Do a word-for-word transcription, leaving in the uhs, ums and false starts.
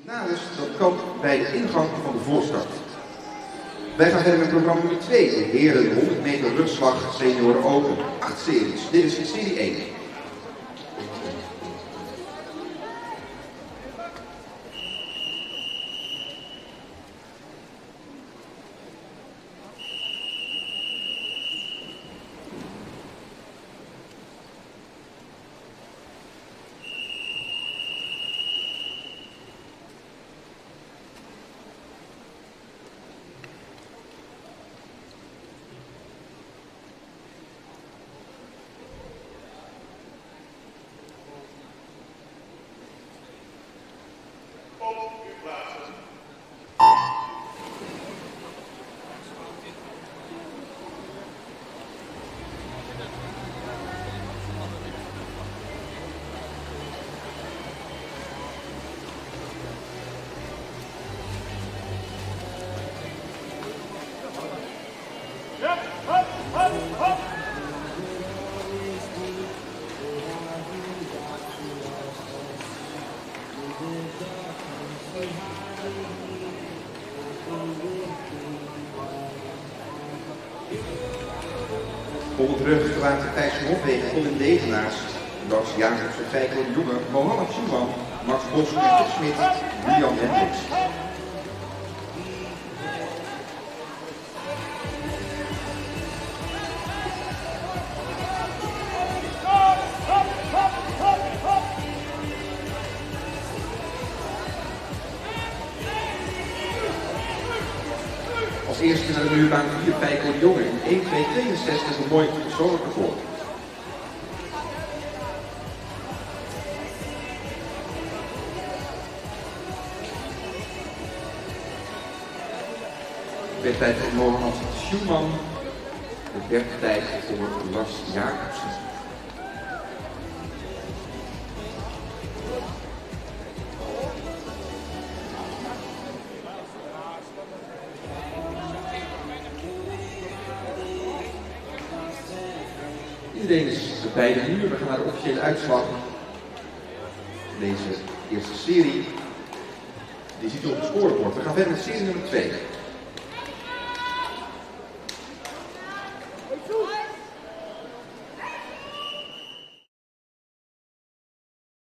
Namens dat kamp bij de ingang van de voorstad. Wij gaan verder met programma nummer twee, de heren honderd meter rugslag senioren open. Acht series. Dit is serie één. Op het rug waren Thijs van Hofwegen, Colin Degenaars, Lars Jacobsen, Feiko de Jonge, Mohammed Schuman, Max Bos, Peter Smit, Julian Hendricks. Als eerste naar de muurbaan vier Feiko de Jonge in één twee tweeënzestig is een mooi persoonlijk record. De tijd voor Mohammed Schuman, de derde tijd voor Lars Jacobsen. Iedereen is bij de muur. We gaan naar de officiële uitslag. Deze eerste serie. Die ziet u op het scorebord. We gaan verder met serie nummer twee.